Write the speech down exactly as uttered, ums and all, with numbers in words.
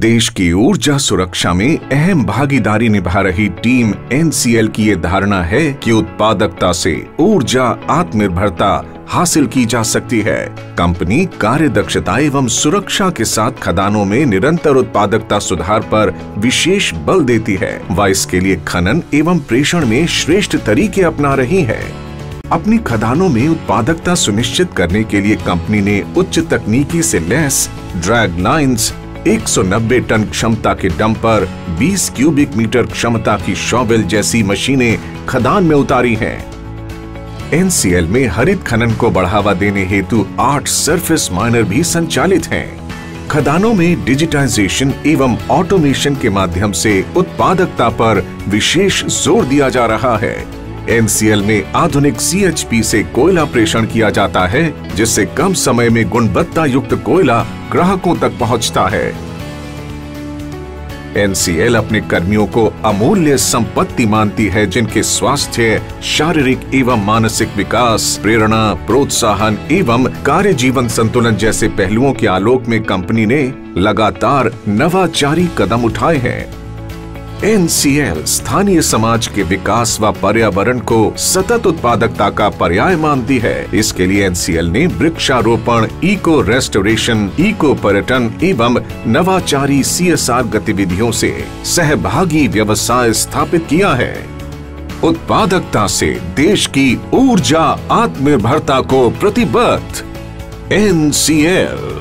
देश की ऊर्जा सुरक्षा में अहम भागीदारी निभा रही टीम एन सी एल की ये धारणा है कि उत्पादकता से ऊर्जा आत्मनिर्भरता हासिल की जा सकती है। कंपनी कार्यदक्षता एवं सुरक्षा के साथ खदानों में निरंतर उत्पादकता सुधार पर विशेष बल देती है व इसके लिए खनन एवं प्रेषण में श्रेष्ठ तरीके अपना रही है। अपनी खदानों में उत्पादकता सुनिश्चित करने के लिए कंपनी ने उच्च तकनीकी से लैस ड्रैग लाइन्स, एक सौ नब्बे टन क्षमता के डंपर, बीस क्यूबिक मीटर क्षमता की शॉवेल जैसी मशीनें खदान में उतारी हैं। एन सी एल में हरित खनन को बढ़ावा देने हेतु आठ सरफेस माइनर भी संचालित हैं। खदानों में डिजिटाइजेशन एवं ऑटोमेशन के माध्यम से उत्पादकता पर विशेष जोर दिया जा रहा है। एन सी एल में आधुनिक सी एच पी से कोयला प्रेषण किया जाता है, जिससे कम समय में गुणवत्ता युक्त कोयला ग्राहकों तक पहुंचता है। एन सी एल अपने कर्मियों को अमूल्य संपत्ति मानती है, जिनके स्वास्थ्य, शारीरिक एवं मानसिक विकास, प्रेरणा, प्रोत्साहन एवं कार्य जीवन संतुलन जैसे पहलुओं के आलोक में कंपनी ने लगातार नवाचारी कदम उठाए हैं। एन सी एल स्थानीय समाज के विकास व पर्यावरण को सतत उत्पादकता का पर्याय मानती है। इसके लिए एन सी एल ने वृक्षारोपण, इको रेस्टोरेशन, इको पर्यटन एवं नवाचारी सी एस आर गतिविधियों से सहभागी व्यवसाय स्थापित किया है। उत्पादकता से देश की ऊर्जा आत्मनिर्भरता को प्रतिबद्ध। N C L